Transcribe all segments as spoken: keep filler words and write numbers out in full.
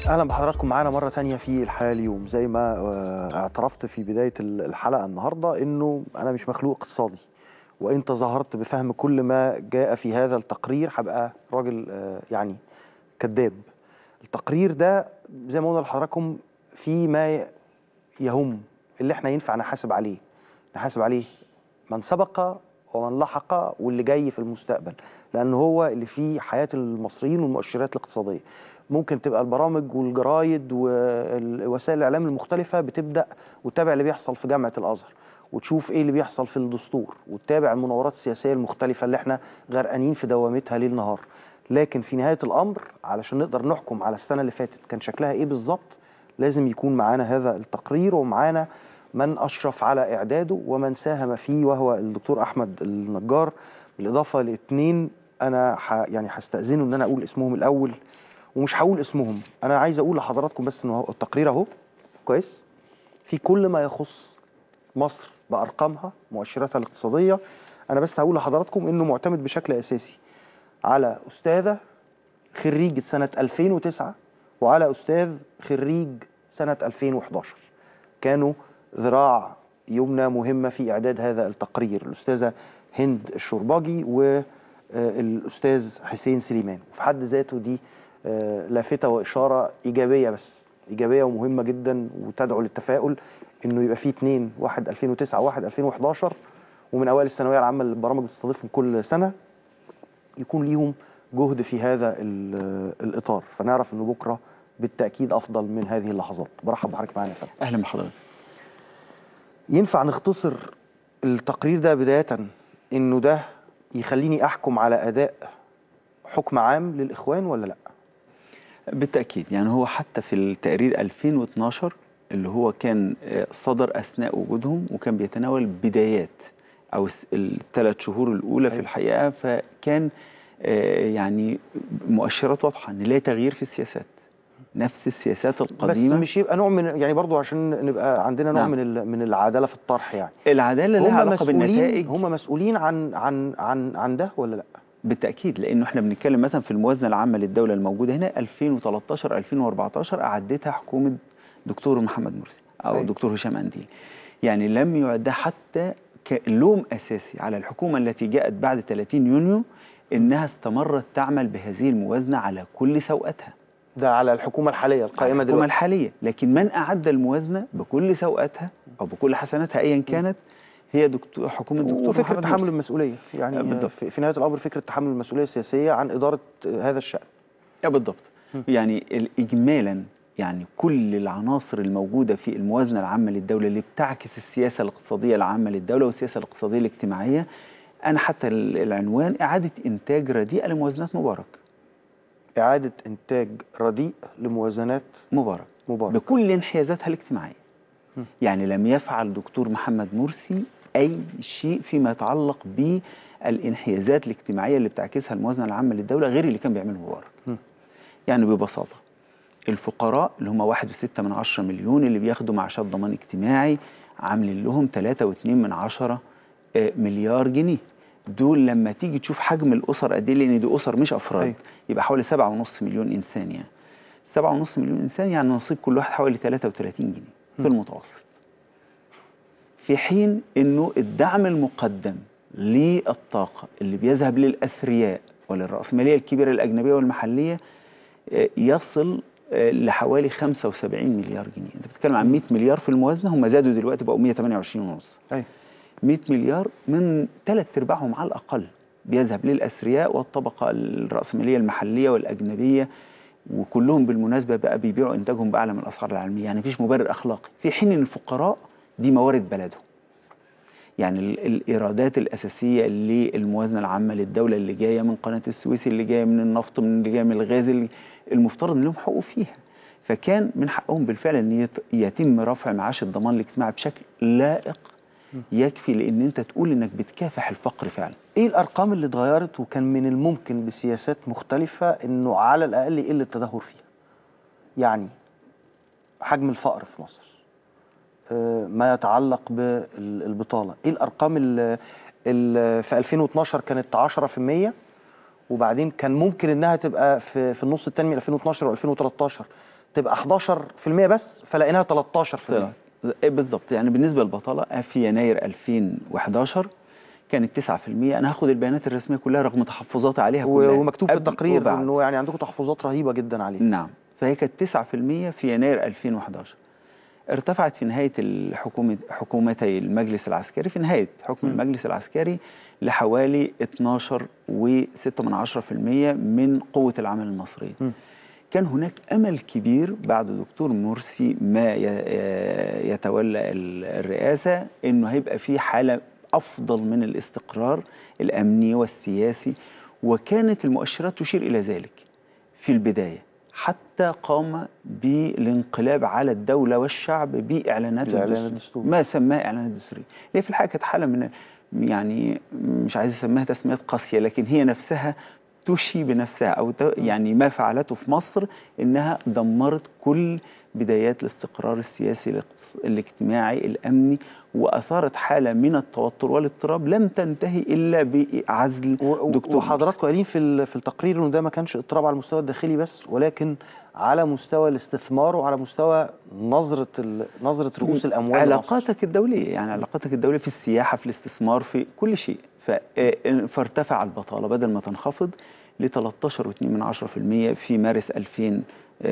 اهلا بحضراتكم معانا مره تانية في الحياه اليوم. زي ما اعترفت في بدايه الحلقه النهارده انه انا مش مخلوق اقتصادي، وان تظاهرت بفهم كل ما جاء في هذا التقرير هبقى راجل يعني كذاب. التقرير ده زي ما قلنا لحضراتكم في ما يهم اللي احنا ينفع نحاسب عليه نحاسب عليه من سبق ومن لحق واللي جاي في المستقبل، لأن هو اللي فيه حياة المصريين والمؤشرات الاقتصادية. ممكن تبقى البرامج والجرايد ووسائل الإعلام المختلفة بتبدأ وتتابع اللي بيحصل في جامعة الأزهر، وتشوف إيه اللي بيحصل في الدستور، وتتابع المناورات السياسية المختلفة اللي احنا غرقانين في دوامتها ليل نهار. لكن في نهاية الأمر علشان نقدر نحكم على السنة اللي فاتت كان شكلها إيه بالظبط، لازم يكون معانا هذا التقرير ومعانا من أشرف على إعداده ومن ساهم فيه، وهو الدكتور أحمد النجار، بالإضافة لاثنين أنا ح... يعني هستأذنه إن أنا أقول اسمهم الأول، ومش هقول اسمهم، أنا عايز أقول لحضراتكم بس إنه التقرير أهو كويس في كل ما يخص مصر بأرقامها مؤشراتها الاقتصادية. أنا بس هقول لحضراتكم إنه معتمد بشكل أساسي على أستاذة خريجة سنة ألفين وتسعة وعلى أستاذ خريج سنة ألفين وحداشر، كانوا ذراع يمنى مهمة في إعداد هذا التقرير، الأستاذة هند الشرباجي والأستاذ حسين سليمان. وفي حد ذاته دي لافتة وإشارة إيجابية، بس إيجابية ومهمة جدا وتدعو للتفاؤل إنه يبقى فيه اثنين، واحد ألفين وتسعة وواحد ألفين وحداشر، ومن أوائل الثانوية العامة اللي البرامج بتستضيفهم كل سنة يكون ليهم جهد في هذا الإطار، فنعرف إنه بكرة بالتأكيد أفضل من هذه اللحظات. برحب بحضرتك معانا يا فندم. أهلا بحضرتك. ينفع نختصر التقرير ده بداية إنه ده يخليني أحكم على أداء حكم عام للإخوان ولا لأ؟ بالتأكيد، يعني هو حتى في التقرير ألفين واثناشر اللي هو كان صدر أثناء وجودهم وكان بيتناول بدايات أو الثلاث شهور الأولى في الحقيقة، فكان يعني مؤشرات واضحة إن لا تغيير في السياسات، نفس السياسات القديمة، بس مش يبقى نوع من يعني برضو عشان نبقى عندنا نوع نعم. من من العدالة في الطرح. يعني العدالة لها علاقة بالنتائج. هم مسؤولين عن عن عن عن ده ولا لا؟ بالتأكيد، لأنه احنا بنتكلم مثلا في الموازنة العامة للدولة الموجودة هنا ألفين وثلاثة عشر ألفين وأربعة عشر أعدتها حكومة دكتور محمد مرسي أو أي. دكتور هشام أنديل، يعني لم يعد حتى كلوم أساسي على الحكومة التي جاءت بعد ثلاثين يونيو إنها استمرت تعمل بهذه الموازنة على كل سوءاتها. ده على الحكومة الحالية القائمة دلوقتي. الحكومة الحالية، لكن من أعد الموازنة بكل سوءاتها أو بكل حسناتها أيا كانت هي دكتور حكومة دكتور وفكرة محمد تحمل المسؤولية، يعني بالضبط. في نهاية الأمر فكرة تحمل المسؤولية السياسية عن إدارة هذا الشأن. بالضبط. يعني إجمالا يعني كل العناصر الموجودة في الموازنة العامة للدولة اللي بتعكس السياسة الاقتصادية العامة للدولة والسياسة الاقتصادية الاجتماعية، أنا حتى العنوان إعادة إنتاج رديئة لموازنات مبارك. إعادة إنتاج رديء لموازنات مبارك مبارك بكل انحيازاتها الاجتماعية. م. يعني لم يفعل دكتور محمد مرسي أي شيء فيما يتعلق بالانحيازات الاجتماعية اللي بتعكسها الموازنة العامة للدولة غير اللي كان بيعمله مبارك. م. يعني ببساطة الفقراء اللي هم واحد وستة من عشرة مليون اللي بياخدوا معاشات ضمان اجتماعي عاملين لهم ثلاثة واتنين من عشرة مليار جنيه. دول لما تيجي تشوف حجم الأسر قد ايه، لأن دي أسر مش أفراد، أي. يبقى حوالي سبعة ونص مليون إنسان. يعني سبعة ونص مليون إنسان يعني نصيب كل واحد حوالي ثلاثة وثلاثين جنيه م. في المتوسط، في حين إنه الدعم المقدم للطاقة اللي بيذهب للأثرياء وللرأسمالية الكبيرة الأجنبية والمحلية يصل لحوالي خمسة وسبعين مليار جنيه. أنت بتتكلم عن مئة مليار في الموازنة، هم زادوا دلوقتي بقوا مئة وثمانية وعشرين ونص. أي. مئة مليار من ثلاث ارباعهم على الأقل بيذهب للأثرياء والطبقة الرأسمالية المحلية والأجنبية، وكلهم بالمناسبة بقى بيبيعوا إنتاجهم بأعلى من الأسعار العالمية، يعني مفيش مبرر أخلاقي، في حين إن الفقراء دي موارد بلدهم. يعني الإيرادات الأساسية للموازنة العامة للدولة اللي جاية من قناة السويس، اللي جاية من النفط، من اللي جاية من الغاز، اللي المفترض إن لهم حقوق فيها، فكان من حقهم بالفعل أن يتم رفع معاش الضمان الاجتماعي بشكل لائق يكفي لأن أنت تقول إنك بتكافح الفقر فعلا. إيه الأرقام اللي اتغيرت وكان من الممكن بسياسات مختلفة إنه على الأقل يقل التدهور فيها؟ يعني حجم الفقر في مصر، ما يتعلق بالبطالة، إيه الأرقام اللي في ألفين واثناشر كانت عشرة في المية وبعدين كان ممكن إنها تبقى في في النص الثاني من ألفين واثناشر وألفين وثلاثة عشر تبقى احداشر في المية بس، فلقيناها تلتاشر في المية. بالظبط. يعني بالنسبه للبطاله في يناير ألفين وحداشر كانت تسعة في المية. انا هاخد البيانات الرسميه كلها رغم تحفظاتي عليها كلها، ومكتوب في قبل التقرير وبعد. انه يعني عندكم تحفظات رهيبه جدا عليه. نعم. فهي كانت تسعة في المية في يناير ألفين وحداشر. ارتفعت في نهايه الحكومه حكومتي المجلس العسكري، في نهايه حكم م. المجلس العسكري، لحوالي اتناشر وستة من عشرة في المية من قوه العمل المصريه. م. كان هناك امل كبير بعد دكتور مرسي ما يتولى الرئاسه انه هيبقى في حاله افضل من الاستقرار الامني والسياسي، وكانت المؤشرات تشير الى ذلك في البدايه، حتى قام بالانقلاب على الدوله والشعب باعلانات الدستور، ما سماه اعلانات دستوريه. هي في الحقيقه كانت حاله من، يعني مش عايز اسميها تسميات قاسيه، لكن هي نفسها تشي بنفسها، او يعني ما فعلته في مصر انها دمرت كل بدايات الاستقرار السياسي الاجتماعي الامني، واثارت حاله من التوتر والاضطراب لم تنتهي الا بعزل دكتور. وحضراتكم قايلين في في التقرير انه ده ما كانش اضطراب على المستوى الداخلي بس، ولكن على مستوى الاستثمار وعلى مستوى نظره نظره رؤوس الاموال، علاقاتك الدوليه، يعني علاقاتك الدوليه في السياحه، في الاستثمار، في كل شيء. فارتفع البطاله بدل ما تنخفض ل تلتاشر فاصلة اتنين من عشرة في المية في مارس ألفين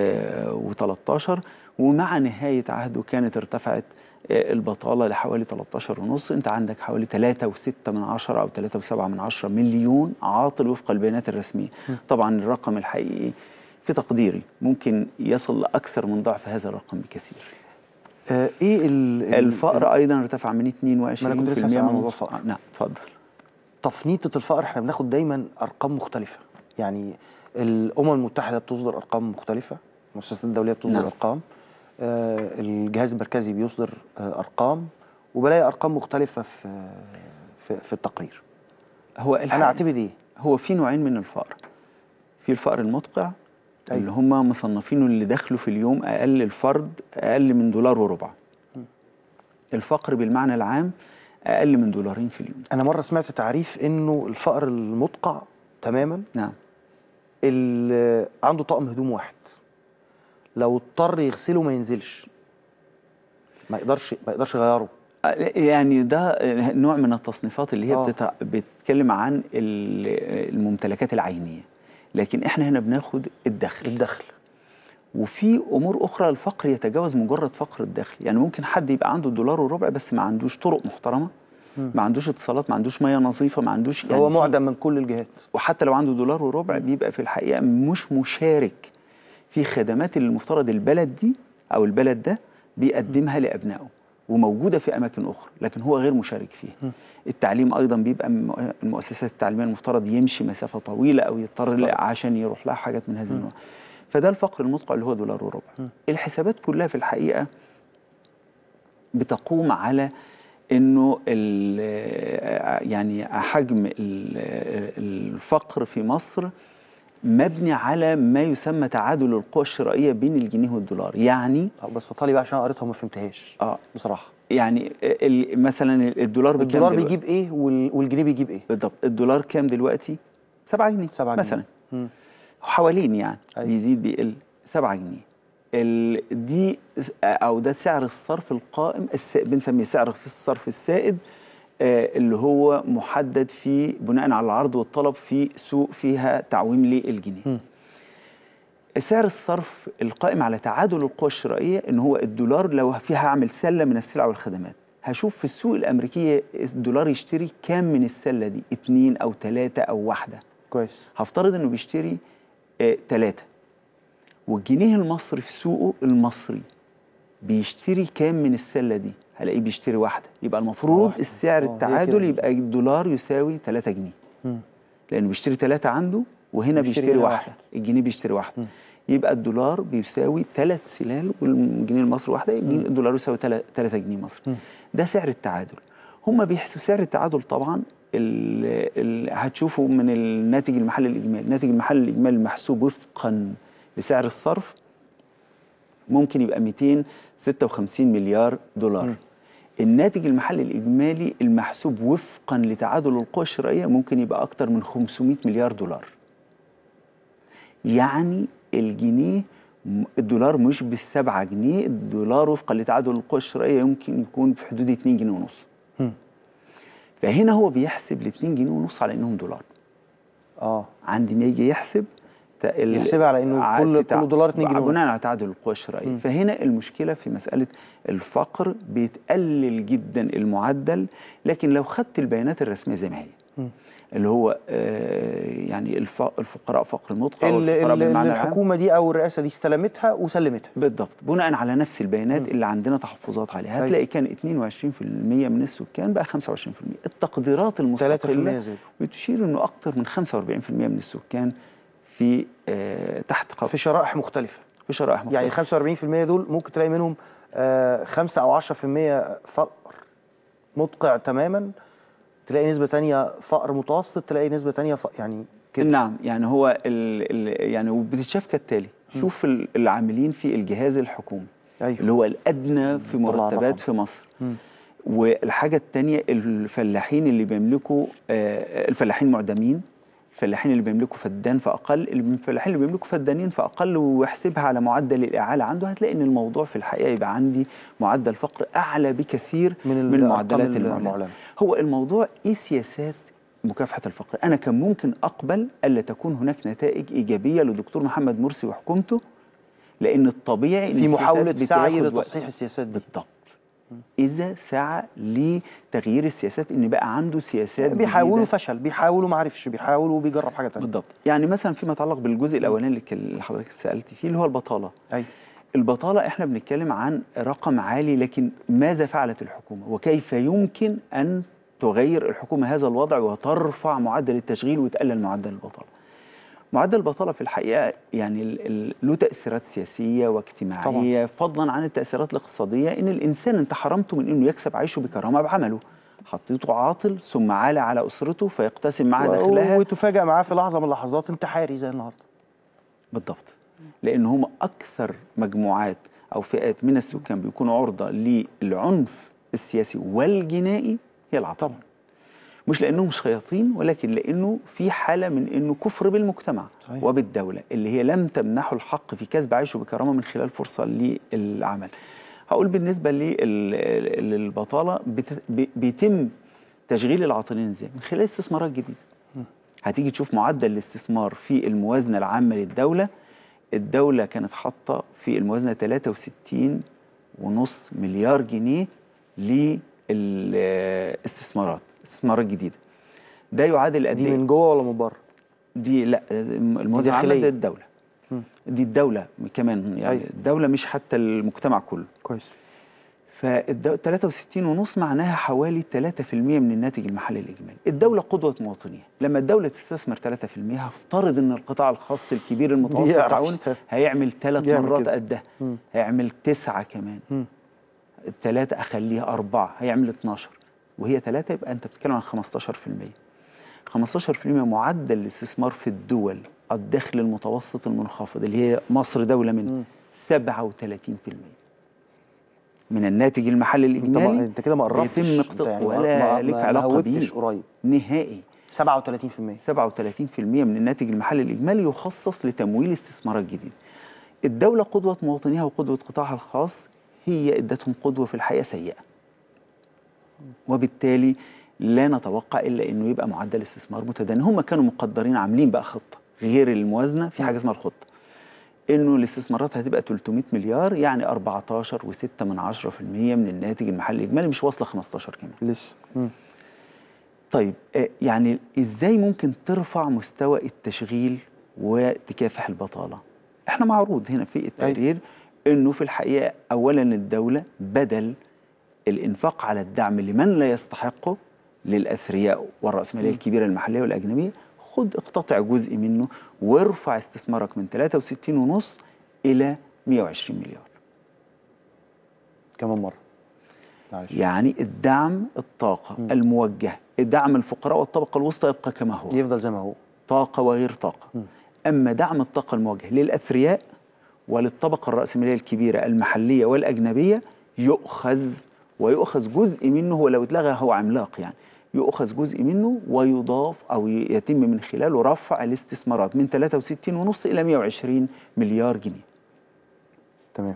وتلتاشر، ومع نهايه عهده كانت ارتفعت البطاله لحوالي تلتاشر ونص. انت عندك حوالي تلاتة وستة من عشرة او تلاتة وسبعة من عشرة مليون عاطل وفق البيانات الرسميه. طبعا الرقم الحقيقي في تقديري ممكن يصل لاكثر من ضعف هذا الرقم بكثير. آه ايه الفقر ايضا ارتفع من اتنين وعشرين في المية من موضوع الفقر. نعم اتفضل. تفنيطه الفقر احنا بناخد دايما ارقام مختلفه، يعني الامم المتحده بتصدر ارقام مختلفه، المؤسسات الدوليه بتصدر نعم. ارقام، آه الجهاز المركزي بيصدر آه ارقام، وبلاقي ارقام مختلفه في في, في التقرير. هو انا اعتبر ايه؟ هو في نوعين من الفقر. في الفقر المدقع، أيوة. اللي هم مصنفينه اللي دخله في اليوم اقل الفرد اقل من دولار وربع. م. الفقر بالمعنى العام اقل من دولارين في اليوم. انا مره سمعت تعريف انه الفقر المدقع تماما نعم اللي عنده طقم هدوم واحد لو اضطر يغسله ما ينزلش، ما يقدرش ما يقدرش يغيره. يعني ده نوع من التصنيفات اللي هي آه. بتتع... بتتكلم عن الممتلكات العينيه، لكن احنا هنا بناخد الدخل. الدخل وفي امور اخرى الفقر يتجاوز مجرد فقر الدخل. يعني ممكن حد يبقى عنده دولار وربع بس ما عندوش طرق محترمه، م. ما عندوش اتصالات، ما عندوش ميه نظيفه، ما عندوش، يعني هو معدم من كل الجهات. وحتى لو عنده دولار وربع بيبقى في الحقيقه مش مشارك في خدمات اللي المفترض البلد دي او البلد ده بيقدمها لابنائه، وموجوده في اماكن اخرى لكن هو غير مشارك فيها. التعليم ايضا بيبقى المؤسسات التعليميه المفترض يمشي مسافه طويله او يضطر عشان يروح لها حاجات من هذا النوع. فده الفقر المدقع اللي هو دولار وربع. الحسابات كلها في الحقيقه بتقوم على انه يعني حجم الفقر في مصر مبني على ما يسمى تعادل القوى الشرائيه بين الجنيه والدولار. يعني بس طالي بقى عشان قريتها وما فهمتهاش اه بصراحه. يعني مثلا الدولار بكام؟ الدولار بيجيب ايه والجنيه بيجيب ايه بالضبط؟ الدولار كام دلوقتي؟ سبعة جنيه سبعة جنيه مثلا. م. حوالين يعني أيوة. بيزيد بيقل سبعة جنيه. دي او ده سعر الصرف القائم، بنسميه سعر الصرف السائد، اللي هو محدد في بناء على العرض والطلب في سوق فيها تعويم للجنيه. م. سعر الصرف القائم على تعادل القوى الشرائيه ان هو الدولار لو فيها هعمل سله من السلع والخدمات، هشوف في السوق الامريكيه الدولار يشتري كام من السله دي، اتنين او تلاته او واحده. كويس. هفترض انه بيشتري اه تلاته، والجنيه المصري في سوقه المصري بيشتري كام من السله دي؟ هلاقيه بيشتري واحده. يبقى المفروض واحدة. السعر أوه. التعادل يبقى الدولار يساوي تلاته جنيه. م. لانه بيشتري تلاته عنده وهنا بيشتري, بيشتري واحده واحد. الجنيه بيشتري واحده. م. يبقى الدولار بيساوي ثلاث سلال والجنيه المصري واحده، الدولار يساوي تلاته جنيه مصري. م. ده سعر التعادل. هم بيحسبوا سعر التعادل طبعا ال ال هتشوفوا من الناتج المحلي الاجمالي. الناتج المحلي الاجمالي المحسوب وفقا لسعر الصرف ممكن يبقى مئتين وستة وخمسين مليار دولار. م. الناتج المحلي الاجمالي المحسوب وفقا لتعادل القوى الشرائيه ممكن يبقى اكتر من خمسمئة مليار دولار. يعني الجنيه الدولار مش بالسبعة جنيه، الدولار وفقا لتعادل القوى الشرائية يمكن يكون في حدود اتنين جنيه ونص. م. فهنا هو بيحسب ال اتنين جنيه ونص على انهم دولار. اه عندي ما يجي يحسب يحسبها على انه كل كل دولار اتنين جنيه بناء على تعادل القوى الشرائيه. فهنا المشكله في مساله الفقر، بيتقلل جدا المعدل، لكن لو خدت البيانات الرسميه زي ما هي م. اللي هو آه يعني الفقراء فقر مدقع والفقراء بالمعنى العام، الحكومه دي او الرئاسه دي استلمتها وسلمتها بالضبط بناء على نفس البيانات م. اللي عندنا تحفظات عليها، هتلاقي كان اتنين وعشرين في المية من السكان بقى خمسة وعشرين في المية. التقديرات المستقله بتشير انه اكثر من خمسة وأربعين في المية من السكان في آه تحت قبض في شرائح مختلفه في شرائح مختلفه يعني خمسة وأربعين في المية دول ممكن تلاقي منهم آه خمسة او عشرة في المية فقر مدقع تماما، تلاقي نسبه ثانيه فقر متوسط، تلاقي نسبه ثانيه فقر يعني كده. نعم يعني هو ال ال يعني وبتتشاف كالتالي. م. شوف العاملين في الجهاز الحكومي أيوه. اللي هو الادنى في مرتبات في مصر. م. والحاجه الثانيه الفلاحين اللي بيملكوا آه الفلاحين معدمين، الفلاحين اللي بيملكوا فدان فاقل، الفلاحين اللي بيملكوا فدانين فاقل، واحسبها على معدل الاعاله عنده، هتلاقي ان الموضوع في الحقيقه يبقى عندي معدل فقر اعلى بكثير من, من معدلات المعلنه. هو الموضوع ايه سياسات مكافحه الفقر. انا كان ممكن اقبل الا تكون هناك نتائج ايجابيه لدكتور محمد مرسي وحكومته، لان الطبيعي في محاوله سعي لتصحيح السياسات دي. بالضبط. إذا سعى لتغيير السياسات، إن بقى عنده سياسات بيحاولوا فشل، بيحاولوا ما عرفش، بيحاولوا وبيجرب حاجة تانية. بالضبط. يعني مثلا فيما يتعلق بالجزء الأولاني اللي حضرتك سألت فيه اللي هو البطالة. أي. البطالة إحنا بنتكلم عن رقم عالي، لكن ماذا فعلت الحكومة؟ وكيف يمكن أن تغير الحكومة هذا الوضع وترفع معدل التشغيل وتقلل معدل البطالة؟ معدل البطالة في الحقيقة يعني له تأثيرات سياسية واجتماعية طبعا. فضلا عن التأثيرات الاقتصادية، إن الإنسان أنت حرمته من إنه يكسب عيشه بكرامة بعمله، حطيته عاطل ثم عالى على أسرته فيقتسم معها دخلها، وتفاجأ معاه في لحظة من اللحظات انتحاري زي النهارده. بالضبط. لأن هم أكثر مجموعات أو فئات من السكان بيكونوا عرضة للعنف السياسي والجنائي هي العطلة. طبعا. مش لأنهم مش خياطين، ولكن لأنه في حالة من أنه كفر بالمجتمع صحيح. وبالدولة اللي هي لم تمنحه الحق في كسب عيشه بكرامة من خلال فرصة للعمل. هقول بالنسبة للبطالة بيتم تشغيل العاطلين ازاي؟ من خلال استثمارات جديدة. هتيجي تشوف معدل الاستثمار في الموازنة العامة للدولة، الدولة كانت حاطة في الموازنة ثلاثة وستين ونص مليار جنيه للاستثمارات، استثمارات جديدة. ده يعادل قد ايه؟ دي من جوه ولا من بره؟ دي لا الموازنة العامة ده الدولة. م. دي الدولة كمان يعني أي. الدولة مش حتى المجتمع كله. كويس. فال ثلاثة وستين ونص معناها حوالي ثلاثة في المية من الناتج المحلي الإجمالي. الدولة قدوة مواطنيها، لما الدولة تستثمر ثلاثة في المية هفترض إن القطاع الخاص الكبير المتوسط التعاوني هيعمل ثلاث مرات قدها، هيعمل تسعة كمان. م. الثلاثة أخليها أربعة، هيعمل اتناشر، وهي ثلاثة يبقى أنت بتتكلم عن خمستاشر في المية. خمستاشر في المية معدل الاستثمار في الدول الدخل المتوسط المنخفض اللي هي مصر دولة منه سبعة وثلاثين في المية من الناتج المحلي الإجمالي. انت كده ما قربتش، يتم اقتطاع ولا لك علاقة بيه قريب نهائي. سبعة وثلاثين في المية سبعة وثلاثين في المية من الناتج المحلي الإجمالي يخصص لتمويل استثمارات جديدة. الدولة قدوة مواطنيها وقدوة قطاعها الخاص هي ادتهم قدوة في الحقيقة سيئة، وبالتالي لا نتوقع إلا إنه يبقى معدل استثمار متدني. هم كانوا مقدرين عاملين بقى خطة غير الموازنة، في حاجة اسمها الخطة، إنه الاستثمارات هتبقى ثلاثمائة مليار، يعني أربعتاشر وستة من عشرة في المية من الناتج المحلي الإجمالي، مش واصلة خمستاشر كمان لسه. طيب يعني إزاي ممكن ترفع مستوى التشغيل وتكافح البطالة؟ إحنا معروض هنا في التقرير إنه في الحقيقة أولا الدولة بدل الإنفاق على الدعم لمن لا يستحقه للأثرياء والرأسمالية الكبيرة المحلية والأجنبية، خد اقتطع جزء منه وارفع استثمارك من ثلاثة وستين ونص إلى مئة وعشرين مليار. كمان مرة معلش. يعني الدعم الطاقة م. الموجه، الدعم الفقراء والطبقة الوسطى يبقى كما هو، يفضل زي ما هو، طاقة وغير طاقة. م. أما دعم الطاقة الموجه للأثرياء وللطبقة الرأسمالية الكبيرة المحلية والأجنبية يؤخذ ويؤخذ جزء منه، ولو اتلغى هو عملاق يعني، يؤخذ جزء منه ويضاف أو يتم من خلاله رفع الاستثمارات من ثلاثة وستين ونص إلى مئة وعشرين مليار جنيه. تمام.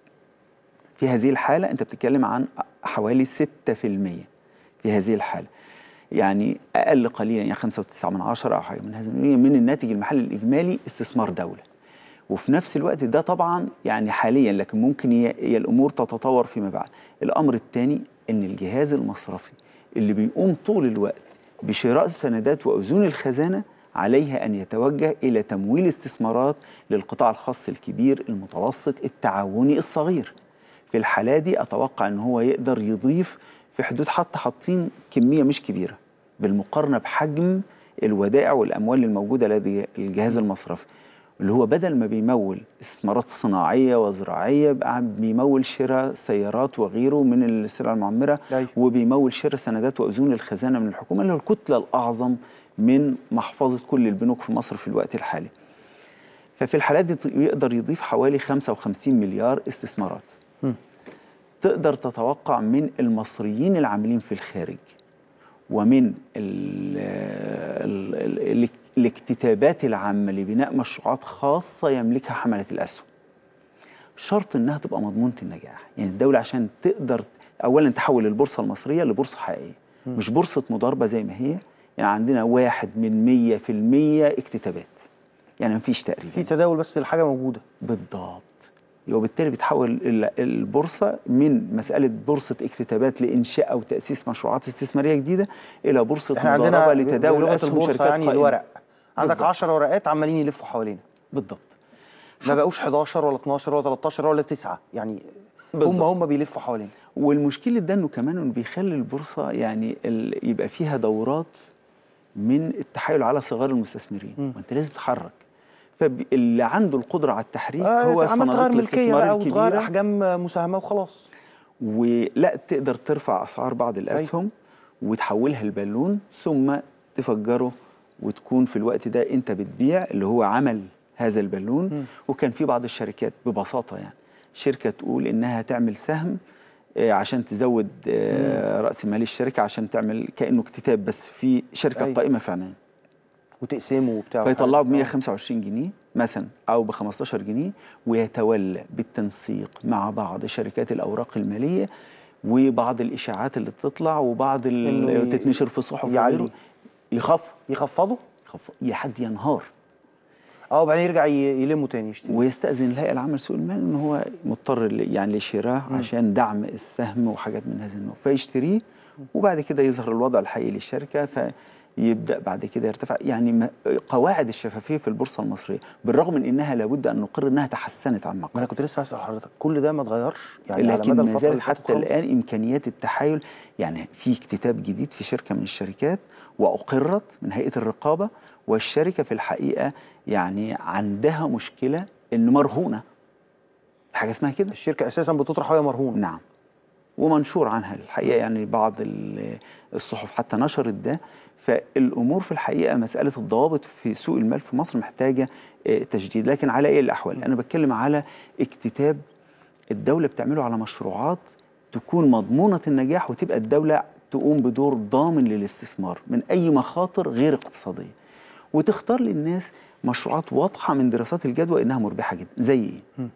في هذه الحالة أنت بتتكلم عن حوالي ستة في المية في هذه الحالة، يعني أقل قليلا، يعني خمسة وتسعة من عشرة أو حاجة من هذا من الناتج المحلي الإجمالي استثمار دولة. وفي نفس الوقت ده طبعا يعني حاليا، لكن ممكن هي الأمور تتطور فيما بعد. الأمر الثاني إن الجهاز المصرفي اللي بيقوم طول الوقت بشراء سندات وأذون الخزانة عليها أن يتوجه إلى تمويل استثمارات للقطاع الخاص الكبير المتوسط التعاوني الصغير. في الحالة دي أتوقع أن هو يقدر يضيف في حدود، حتى حاطين كمية مش كبيرة بالمقارنة بحجم الودائع والأموال الموجودة لدى الجهاز المصرفي، اللي هو بدل ما بيمول استثمارات صناعية وزراعية بقى بيمول شراء سيارات وغيره من السلع المعمرة، وبيمول شراء سندات وأذون الخزانة من الحكومة، اللي هو الكتلة الأعظم من محفظة كل البنوك في مصر في الوقت الحالي. ففي الحالات دي يقدر يضيف حوالي خمسة وخمسين مليار استثمارات. م. تقدر تتوقع من المصريين العاملين في الخارج ومن ال ال ال الاكتتابات العامة لبناء مشروعات خاصة يملكها حملة الأسهم. شرط إنها تبقى مضمونة النجاح، يعني الدولة عشان تقدر أولا تحول البورصة المصرية لبورصة حقيقية، م. مش بورصة مضاربة زي ما هي. يعني عندنا واحد من مية في المية اكتتابات، يعني مفيش تقريبا، في تداول بس الحاجة موجودة بالضبط. وبالتالي بتحول البورصة من مسألة بورصة اكتتابات لإنشاء أو تأسيس مشروعات استثمارية جديدة إلى بورصة مضاربة لتداول أسهم شركات يعني الورق. عندك بالضبط. عشر ورقات عمالين يلفوا حوالينا. بالضبط. ما بقوش حداشر ولا اتناشر ولا تلتاشر ولا تسعة، يعني بالضبط. هم هم بيلفوا حوالينا. والمشكلة ده إنه كمان إنه بيخلي البورصة يعني يبقى فيها دورات من التحايل على صغار المستثمرين، وأنت لازم تتحرك. فاللي عنده القدرة على التحريك آه هو صناديق الاستثمار الكبيرة، وتغير أحجام مساهمة وخلاص. ولا تقدر ترفع أسعار بعض الأسهم أي. وتحولها لبالون ثم تفجره، وتكون في الوقت ده أنت بتبيع اللي هو عمل هذا البالون. م. وكان في بعض الشركات ببساطة يعني شركة تقول إنها تعمل سهم عشان تزود رأس مال الشركة، عشان تعمل كأنه اكتتاب بس في شركة قائمة فعلا، وتقسمه وبتاع، فيطلعوا ب مية وخمسة وعشرين جنيه مثلا او ب خمستاشر جنيه، ويتولى بالتنسيق مع بعض شركات الاوراق الماليه وبعض الاشاعات اللي بتطلع وبعض اللي تتنشر في الصحف وغيره، يخف يخفضوا يخف حد ينهار، اه وبعدين يرجع يلمه تاني يشتري، ويستأذن الهيئة العامة لسوق المال ان هو مضطر يعني لشراء عشان دعم السهم وحاجات من هذا النوع، فيشتريه وبعد كده يظهر الوضع الحقيقي للشركه، فيبدأ بعد كده يرتفع. يعني قواعد الشفافية في البورصة المصرية بالرغم من انها لابد ان نقر انها تحسنت عن ما انا كنت لسه هسأل حضرتك، كل ده ما اتغيرش يعني؟ لكن ما زالت حتى الان امكانيات التحايل. يعني في اكتتاب جديد في شركة من الشركات واقرت من هيئة الرقابة، والشركة في الحقيقة يعني عندها مشكلة إن مرهونة، حاجة اسمها كده، الشركة أساسا بتطرح وهي مرهونة. نعم، ومنشور عنها الحقيقة، يعني بعض الصحف حتى نشرت ده. فالأمور في الحقيقة مسألة الضوابط في سوق المال في مصر محتاجة تجديد. لكن على أي الأحوال أنا بتكلم على اكتتاب الدولة بتعمله على مشروعات تكون مضمونة النجاح، وتبقى الدولة تقوم بدور ضامن للاستثمار من أي مخاطر غير اقتصادية، وتختار للناس مشروعات واضحة من دراسات الجدوى إنها مربحة جدا. زي إيه؟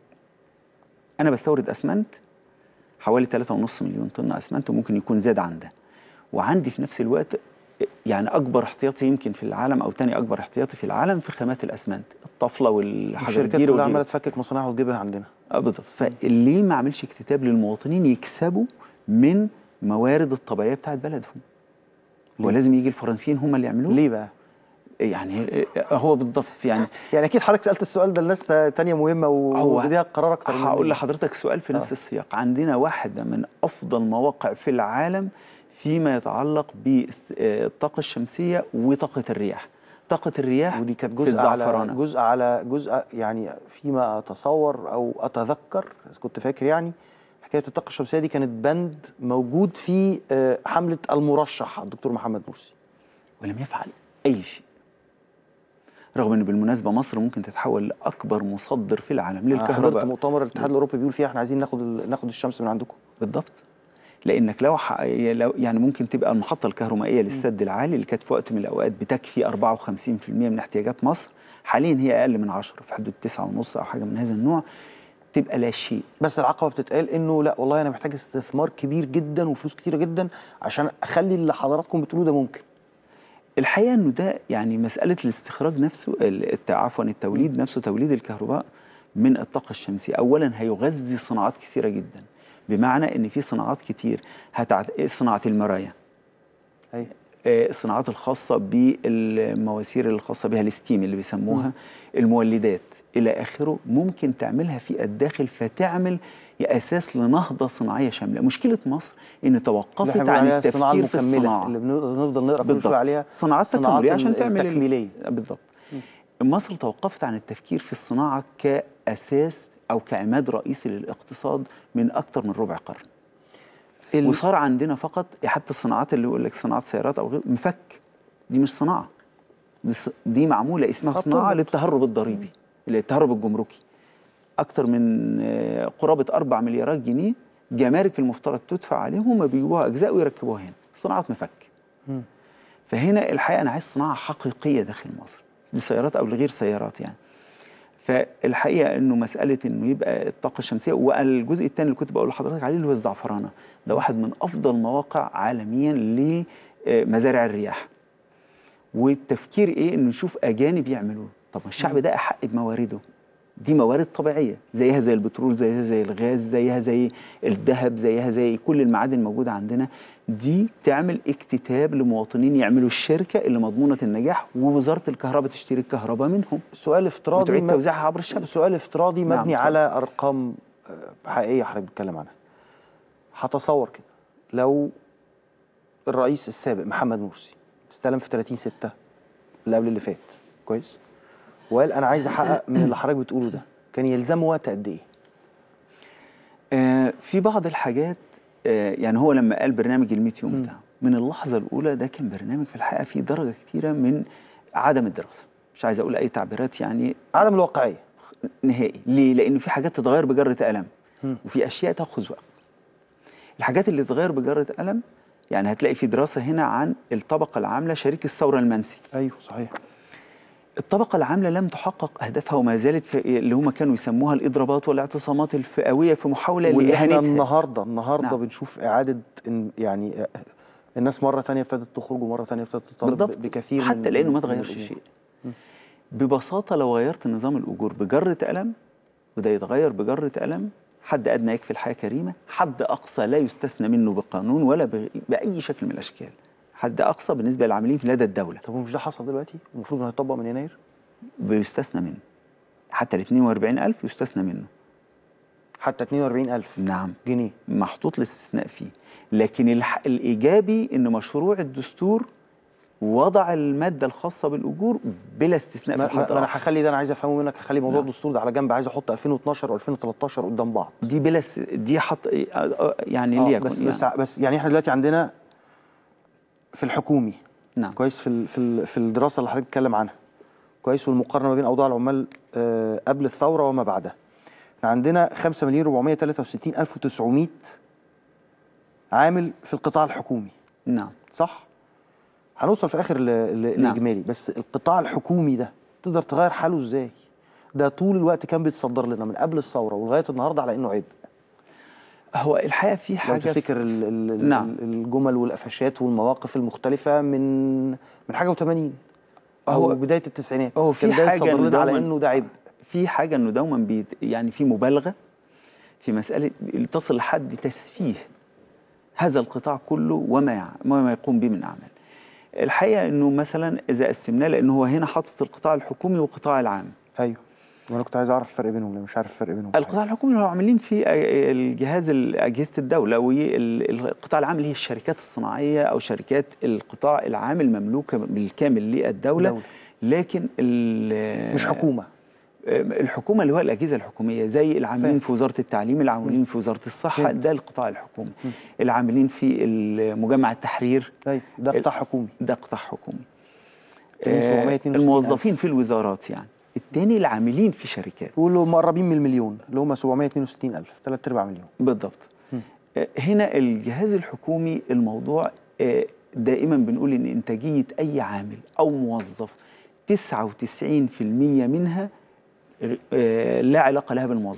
أنا بستورد أسمنت حوالي ثلاثة ونص مليون طن أسمنت، وممكن يكون زاد عن ده، وعندي في نفس الوقت يعني أكبر احتياطي يمكن في العالم أو تاني أكبر احتياطي في العالم في خامات الأسمنت، الطفلة والحجر الجيرة، الشركات كلها عمالة تفكك مصانعها وتجيبها عندنا. أه بالضبط. فليه ما عملش اكتتاب للمواطنين يكسبوا من موارد الطبيعية بتاعت بلدهم؟ ولازم يجي الفرنسيين هم اللي يعملوه؟ ليه بقى؟ يعني هو بالضبط يعني يعني اكيد حضرتك سالت السؤال ده لناس تانية مهمه وليها قرار اكتر من هقول لحضرتك سؤال في نفس آه. السياق. عندنا واحده من افضل مواقع في العالم فيما يتعلق بالطاقه الشمسيه وطاقه الرياح. طاقه الرياح ودي كانت جزء على جزء على جزء يعني فيما اتصور او اتذكر كنت فاكر يعني حكايه الطاقه الشمسيه دي كانت بند موجود في حمله المرشح الدكتور محمد مرسي، ولم يفعل اي شيء، رغم ان بالمناسبه مصر ممكن تتحول لاكبر مصدر في العالم للكهرباء. حضرت مؤتمر الاتحاد الاوروبي بيقول فيها احنا عايزين ناخد ناخد الشمس من عندكم. بالضبط، لانك لو, ح... لو يعني ممكن تبقى المحطه الكهرومائيه للسد العالي اللي كانت في وقت من الاوقات بتكفي أربعة وخمسين بالمئة من احتياجات مصر، حاليا هي اقل من عشرة، في حدود تسعة ونص او حاجه من هذا النوع. تبقى لا شيء. بس العقبه بتتقال انه لا والله انا محتاج استثمار كبير جدا وفلوس كتيره جدا عشان اخلي اللي حضراتكم بتقولوه ده ممكن. الحقيقه انه ده يعني مساله الاستخراج نفسه، عفوا التوليد نفسه، توليد الكهرباء من الطاقه الشمسيه اولا هيغذي صناعات كثيره جدا، بمعنى ان في صناعات كتير هتع... صناعه المرايا، ايوه، الصناعات الخاصه بالمواسير الخاصه بها الستيم اللي بيسموها، م. المولدات الى اخره، ممكن تعملها في الداخل فتعمل اساس لنهضه صناعيه شامله. مشكله مصر ان توقفت عن التفكير في الصناعه اللي بنفضل نقرا كل شويه عليها، صناعات تكمليه عشان تعمل التكميليه. بالضبط. مصر توقفت عن التفكير في الصناعه كاساس او كعماد رئيسي للاقتصاد من اكثر من ربع قرن. ال... وصار عندنا فقط حتى الصناعات اللي يقول لك صناعه سيارات او غير، مفك، دي مش صناعه، دي, ص... دي معموله اسمها صناعه للتهرب الضريبي، للتهرب الجمركي. اكثر من قرابه أربعة مليارات جنيه جمارك المفترض تدفع عليهم، هم بيجيبوها اجزاء ويركبوها هنا، صناعه مفك. م. فهنا الحقيقه انا عايز صناعه حقيقيه داخل مصر للسيارات او لغير سيارات يعني. فالحقيقه انه مساله انه يبقى الطاقه الشمسيه، والجزء الثاني اللي كنت بقول لحضرتك عليه اللي هو الزعفرانه، ده واحد من افضل مواقع عالميا لمزارع الرياح. والتفكير ايه؟ انه نشوف اجانب يعملوه. طب الشعب ده احق بموارده، دي موارد طبيعيه زيها زي البترول، زيها زي الغاز، زيها زي الذهب، زيها زي كل المعادن الموجوده عندنا. دي تعمل اكتتاب لمواطنين يعملوا الشركه اللي مضمونه النجاح، ووزاره الكهرباء تشتري الكهرباء منهم. سؤال افتراضي وتعيد توزيعها عبر الشبكه. سؤال افتراضي مبني نعم على ارقام حقيقيه حضرتك بتتكلم عنها. هتصور كده لو الرئيس السابق محمد مرسي استلم في ثلاثين ستة اللي قبل اللي فات، كويس، وقال انا عايز احقق من اللي حضرتك بتقوله ده، كان يلزمه وقت قد ايه؟ آه في بعض الحاجات، آه يعني هو لما قال برنامج ال مئة يوم بتاعه، من اللحظه الاولى ده كان برنامج في الحقيقه فيه درجه كتيره من عدم الدراسه، مش عايز اقول اي تعبيرات يعني، عدم الواقعيه نهائي. ليه؟ لان في حاجات تتغير بجره قلم، وفي اشياء تاخذ وقت. الحاجات اللي تتغير بجره قلم يعني هتلاقي في دراسه هنا عن الطبقه العامله شريك الثوره المنسي. ايوه صحيح. الطبقة العاملة لم تحقق أهدافها وما زالت في اللي هم كانوا يسموها الإضرابات والاعتصامات الفئوية في محاولة لإهانتها. النهارده النهارده نعم. بنشوف إعادة يعني الناس مرة ثانية ابتدت تخرج ومرة ثانية ابتدت تطالب بكثير حتى من لأنه ما تغيرش شيء. ببساطة لو غيرت نظام الأجور بجرة قلم، وده يتغير بجرة قلم، حد أدنى يكفي الحياة كريمة، حد أقصى لا يستثنى منه بالقانون ولا بأي شكل من الأشكال، حد أقصى بالنسبة للعاملين في لدى الدولة. طب ومش ده حصل دلوقتي؟ المفروض انه يطبق من يناير؟ بيستثنى منه، حتى ال اثنين وأربعين ألف يستثنى منه، حتى اثنين وأربعين ألف نعم جنيه محطوط الاستثناء فيه. لكن الح... الإيجابي إن مشروع الدستور وضع المادة الخاصة بالأجور بلا استثناء في الحد الأقصى. أنا هخلي ده، أنا عايز أفهمه منك، هخلي موضوع نعم. الدستور ده على جنب، عايز أحط ألفين واثناشر وألفين وثلاثة عشر قدام بعض. دي بلا س... دي حط يعني آه ليه بس يعني. بس بس يعني إحنا دلوقتي عندنا في الحكومي نعم كويس، في ال... في ال... في الدراسة اللي حضرتك بتتكلم عنها كويس، والمقارنة ما بين أوضاع العمال آه قبل الثورة وما بعدها، احنا عندنا خمسة مليون وأربعمائة وثلاثة وستين ألف وتسعمائة عامل في القطاع الحكومي. نعم صح؟ هنوصل في الاخر للاجمالي. نعم. بس القطاع الحكومي ده تقدر تغير حاله ازاي؟ ده طول الوقت كان بيتصدر لنا من قبل الثوره ولغايه النهارده على انه عبء. هو الحقيقه في حاجه، لو تفتكر ال ال نعم. الجمل والقفشات والمواقف المختلفه من من حاجه وثمانين هو او بدايه التسعينات، هو في حاجه لنا على انه ده عبء. في حاجه انه دوما بيت يعني في مبالغه في مساله تصل لحد تسفيه هذا القطاع كله وما ما يقوم به من اعمال. الحقيقه انه مثلا اذا قسمناه، لانه هو هنا حاطط القطاع الحكومي والقطاع العام. ايوه، وانا كنت عايز اعرف الفرق بينهم، لأن مش عارف الفرق بينهم. القطاع الحكومي اللي هو عاملين فيه الجهاز اجهزه الدوله، والقطاع العام اللي هي الشركات الصناعيه او شركات القطاع العام المملوكه بالكامل للدوله دولة. لكن مش حكومه. الحكومه اللي هو الاجهزه الحكوميه زي العاملين في وزاره التعليم، العاملين في وزاره الصحه، فهم. ده القطاع الحكومي. م. العاملين في مجمع التحرير، أي. ده قطاع حكومي، ده قطاع حكومي. آه الموظفين في الوزارات يعني. الثاني العاملين في شركات واللي مقربين من المليون اللي هم سبعمائة واثنين وستين ألف، ثلاث ارباع مليون بالضبط. آه هنا الجهاز الحكومي الموضوع آه دائما بنقول ان انتاجيه اي عامل او موظف تسعة وتسعين بالمئة منها لا علاقة لها بالموظف،